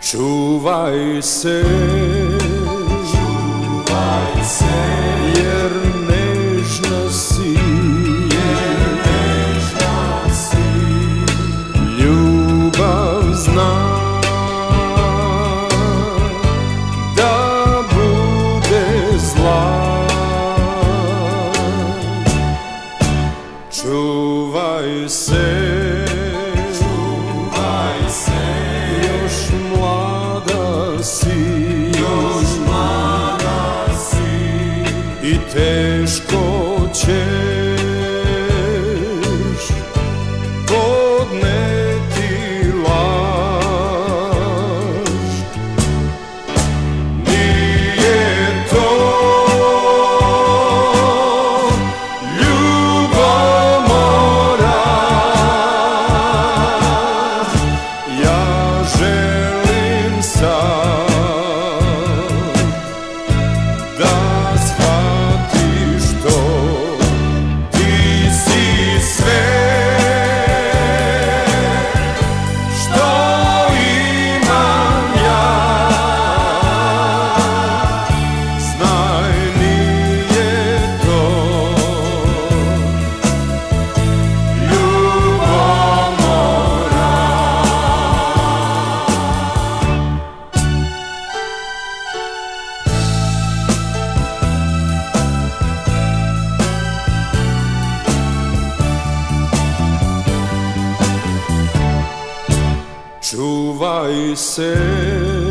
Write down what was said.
Čuvaj se, jer nežna si, ljubav zna da bude zla. Čuvaj se, još mlada si, i teško ćeš podneti laž. Nije to ljubomora, ja želim sad da shvatiš to. Ti si sve što imam ja. Znaj, nije to ljubomora. Čuvaj se,